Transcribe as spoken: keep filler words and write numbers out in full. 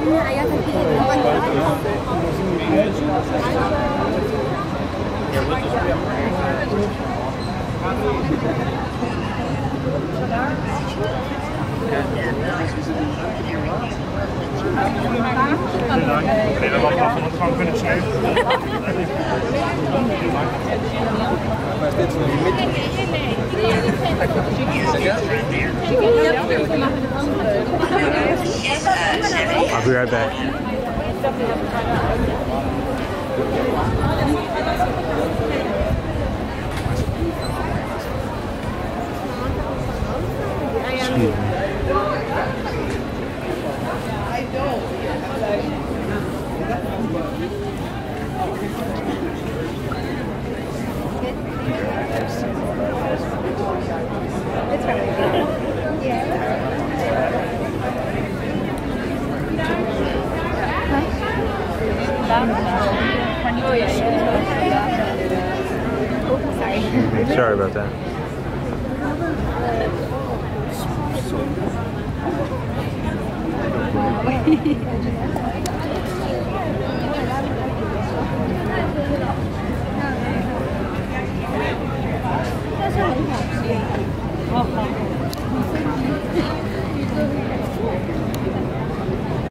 Nee, dat was nog van het gewoon kunnen sneeuwen. I'll be right back. Excuse me. It's really good. Yeah. Oh, yeah. Sorry. Sorry about that.